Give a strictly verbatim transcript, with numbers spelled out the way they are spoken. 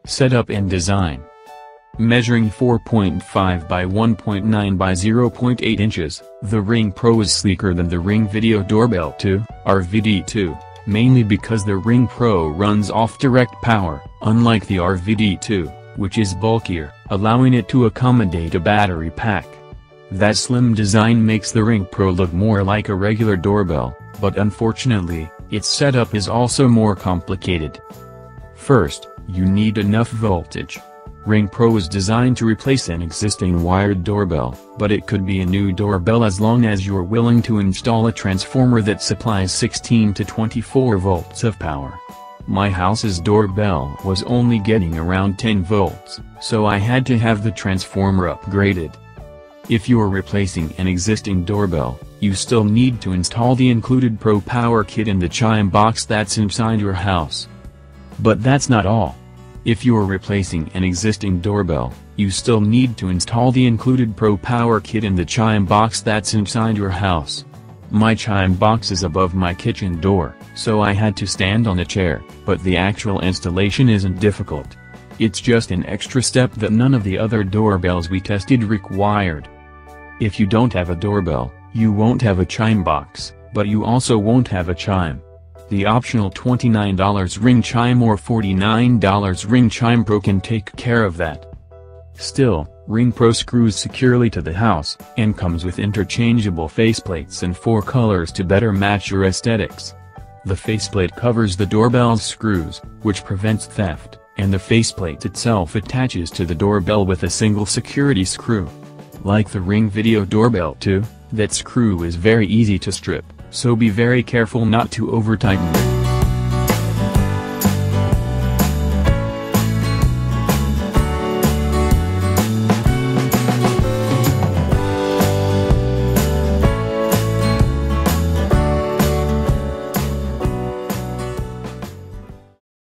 Setup and design. Measuring four point five by one point nine by zero point eight inches, the Ring Pro is sleeker than the Ring Video Doorbell two, R V D two, mainly because the Ring Pro runs off direct power, unlike the R V D two, which is bulkier, allowing it to accommodate a battery pack. That slim design makes the Ring Pro look more like a regular doorbell, but unfortunately, its setup is also more complicated. First, you need enough voltage. Ring Pro is designed to replace an existing wired doorbell, but it could be a new doorbell as long as you're willing to install a transformer that supplies sixteen to twenty-four volts of power. My house's doorbell was only getting around ten volts, so I had to have the transformer upgraded. If you're replacing an existing doorbell, you still need to install the included Pro Power Kit in the chime box that's inside your house. But that's not all. If you're replacing an existing doorbell, you still need to install the included Pro Power Kit in the chime box that's inside your house. My chime box is above my kitchen door, so I had to stand on a chair, but the actual installation isn't difficult. It's just an extra step that none of the other doorbells we tested required. If you don't have a doorbell, you won't have a chime box, but you also won't have a chime. The optional twenty-nine dollar Ring Chime or forty-nine dollar Ring Chime Pro can take care of that. Still, Ring Pro screws securely to the house, and comes with interchangeable faceplates in four colors to better match your aesthetics. The faceplate covers the doorbell's screws, which prevents theft, and the faceplate itself attaches to the doorbell with a single security screw. Like the Ring Video Doorbell two, that screw is very easy to strip, so be very careful not to over-tighten it.